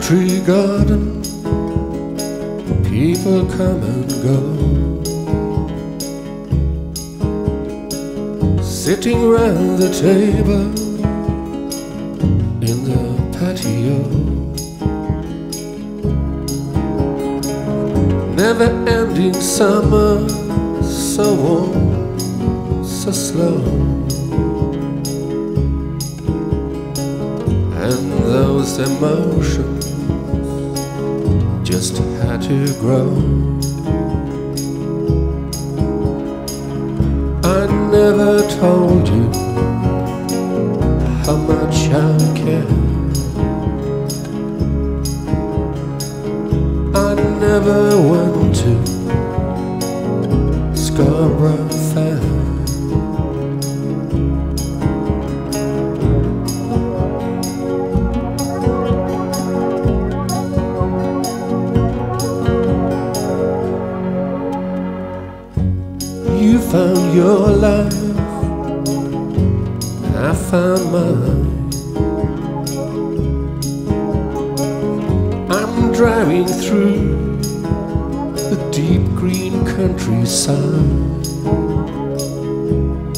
country garden, people come and go, sitting round the table in the patio. Never-ending summer, so warm, so slow, and those emotions just had to grow. I never told you how much I care. I never went to Scarborough Fair. You found your life, I found mine. I'm driving through the deep green countryside.